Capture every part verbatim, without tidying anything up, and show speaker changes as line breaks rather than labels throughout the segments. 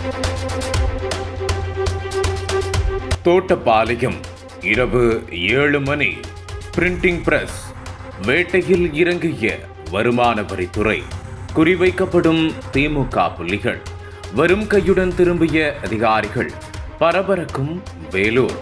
தோட்டப்பாளையம் இரவு ஏழு மணி printing press வேட்டையில் இறங்கிய வருமான வரித்துறை. குறிவைக்கப்படும் திமுக புள்ளிகள். வரும் கையுடன் திரும்பிய அதிகாரிகள். பரபரக்கும் வேலூர்.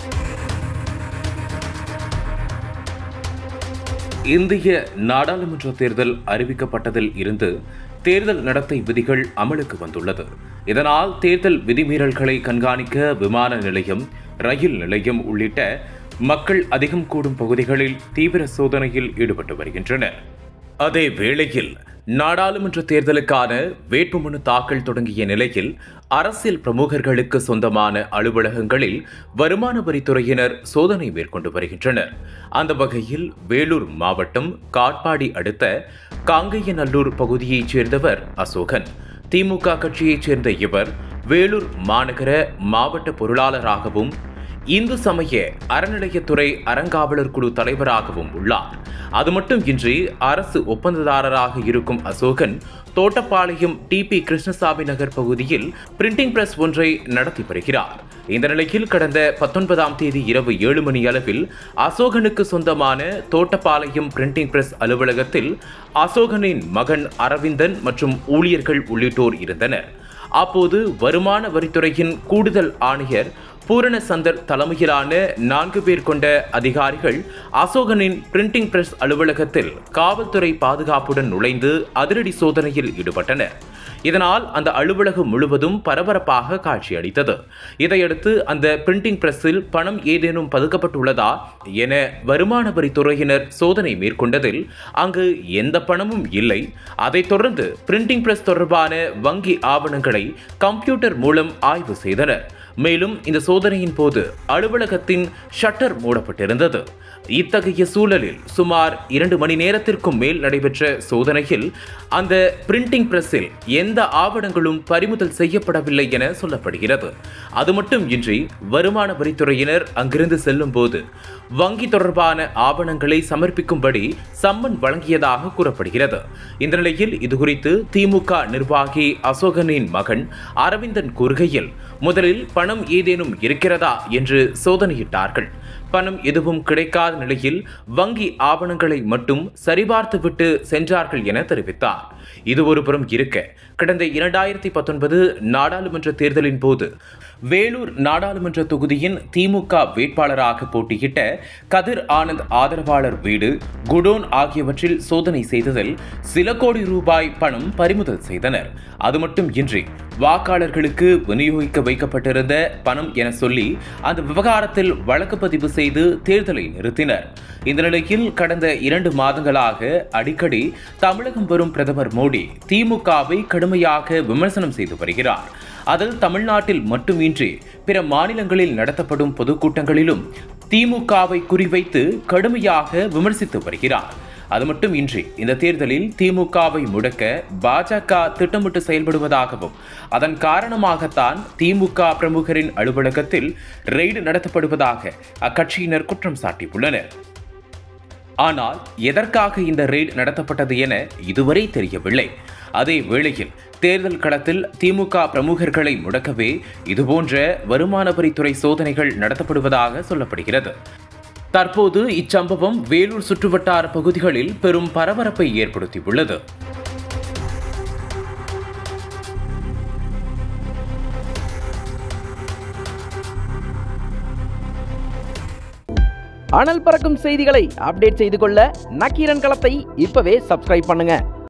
இந்திய நாடாளுமன்ற தேர்தல் அறிவிக்கப்பட்டதில் இருந்து தேர்தல் நடத்தை விதிகள் அமலுக்கு வந்துள்ளது. இதனால் தேர்தல் விதிமீறல்களை கண்காணிக்க விமான நிலையம், ரயில் நிலையம் உள்ளிட்ட மக்கள் அதிகம் கூடும் பகுதிகளில் தீவிர சோதனையில் ஈடுபட்டு வருகின்றனர். அதே வேளையில் நாடாளுமன்ற தேர்தலுக்கான வேட்புமனு தாக்கல் தொடங்கிய நிலையில் அரசியல் பிரமுகர்களுக்கு சொந்தமான அலுவலகங்களில் வருமான வரித்துறையினர் சோதனை மேற்கொண்டு வருகின்றனர். அந்த வகையில் வேலூர் மாவட்டம் காட்பாடி அடுத்த காங்கையநல்லூர் பகுதியைச் சேர்ந்தவர் அசோகன். திமுக கட்சியைச் சேர்ந்த இவர் வேலூர் மாநகர மாவட்ட பொருளாளராகவும் இந்து சமய அறநிலையத்துறை அறங்காவலர் குழு தலைவராகவும் உள்ளார். அது மட்டுமின்றி அரசு ஒப்பந்ததாரராக இருக்கும் அசோகன் தோட்டப்பாளையம் டி பி கிருஷ்ணசாமி நகர் பகுதியில் பிரிண்டிங் பிரஸ் ஒன்றை நடத்தி வருகிறார். இந்த நிலையில் கடந்த பத்தொன்பதாம் தேதி இரவு ஏழு மணி அளவில் அசோகனுக்கு சொந்தமான தோட்டப்பாளையம் பிரிண்டிங் பிரஸ் அலுவலகத்தில் அசோகனின் மகன் அரவிந்தன் மற்றும் ஊழியர்கள் உள்ளிட்டோர் இருந்தனர். அப்போது வருமான வரித்துறையின் கூடுதல் ஆணையர் பூரணசந்தர் தலைமையிலான நான்கு பேர் கொண்ட அதிகாரிகள் அசோகனின் பிரிண்டிங் பிரஸ் அலுவலகத்தில் காவல்துறை பாதுகாப்புடன் நுழைந்து அதிரடி சோதனையில் ஈடுபட்டனர். இதனால் அந்த அலுவலகம் முழுவதும் பரபரப்பாக காட்சியளித்தது. இதையடுத்து அந்த பிரிண்டிங் பிரஸில் பணம் ஏதேனும் பதுக்கப்பட்டுள்ளதா என வருமான வரித்துறையினர் சோதனை மேற்கொண்டதில் அங்கு எந்த பணமும் இல்லை. அதைத் தொடர்ந்து பிரிண்டிங் பிரஸ் தொடர்பான வங்கி ஆவணங்களை கம்ப்யூட்டர் மூலம் ஆய்வு செய்தனர். மேலும் இந்த சோதனையின் போது அலுவலகத்தின் ஷட்டர் மூடப்பட்டிருந்தது. இத்தகைய சூழலில் சுமார் இரண்டு மணி நேரத்திற்கும் மேல் நடைபெற்ற சோதனையில் அந்த பிரிண்டிங் பிரஸில் எந்த ஆவணங்களும் பறிமுதல் செய்யப்படவில்லை என சொல்லப்படுகிறது. அது மட்டும் இன்றி வருமான வரித்துறையினர் அங்கிருந்து செல்லும் போது வங்கி தொடர்பான ஆவணங்களை சமர்ப்பிக்கும்படி சம்மன் வழங்கியதாக கூறப்படுகிறது. இந்த நிலையில் இதுகுறித்து திமுக நிர்வாகி அசோகனின் மகன் அரவிந்தன் கூறுகையில், முதலில் பணம் ஏதேனும் இருக்கிறதா என்று சோதனையிட்டார்கள். பணம் எதுவும் கிடைக்காத நிலையில் வங்கி ஆவணங்களை மட்டும் சரிபார்த்துவிட்டு சென்றார்கள் என தெரிவித்தார். இது ஒருபுறம் இருக்க, கடந்த இரண்டாயிரத்தி பத்தொன்பது நாடாளுமன்ற தேர்தலின் போது வேலூர் நாடாளுமன்ற தொகுதியின் திமுக வேட்பாளராக போட்டியிட்ட கதிர் ஆனந்த் ஆதரவாளர் வீடு, குடோன் ஆகியவற்றில் சோதனை செய்ததில் சில கோடி ரூபாய் பணம் பறிமுதல் செய்தனர். அது மட்டும் இன்றி வாக்காளர்களுக்கு விநியோகிக்க வைக்கப்பட்டிருந்த பணம் என சொல்லி அந்த விவகாரத்தில் வழக்கு பதிவு செய்து தேர்தலை நிறுத்தினர். இந்த நிலையில் கடந்த இரண்டு மாதங்களாக அடிக்கடி தமிழகம் வரும் பிரதமர் மோடி திமுகவை கடுமையாக விமர்சனம் செய்து வருகிறார். அதில் தமிழ்நாட்டில் மட்டுமின்றி பிற மாநிலங்களில் நடத்தப்படும் பொதுக்கூட்டங்களிலும் திமுகவை குறிவைத்து கடுமையாக விமர்சித்து வருகிறார். அது மட்டும் இன்றி இந்த தேர்தலில் திமுகவை முடக்க பாஜக திட்டமிட்டு செயல்படுவதாகவும் அதன் காரணமாகத்தான் திமுக பிரமுகரின் அலுவலகத்தில் ரெய்டு நடத்தப்படுவதாக அக்கட்சியினர் குற்றம் சாட்டியுள்ளனர். ஆனால் எதற்காக இந்த ரெய்டு நடத்தப்பட்டது என இதுவரை தெரியவில்லை. அதே வேளையில் தேர்தல் களத்தில் திமுக பிரமுகர்களை முடக்கவே இதுபோன்ற வருமான வரித்துறை சோதனைகள் நடத்தப்படுவதாக சொல்லப்படுகிறது. தற்போது இச்சம்பவம் வேலூர் சுற்றுவட்டார பகுதிகளில் பெரும் பரபரப்பை ஏற்படுத்தியுள்ளது.
அனல் பறக்கும் செய்திகளை அப்டேட் செய்து கொள்ள நக்கீரன் களத்தை இப்பவே சப்ஸ்கிரைப் பண்ணுங்க.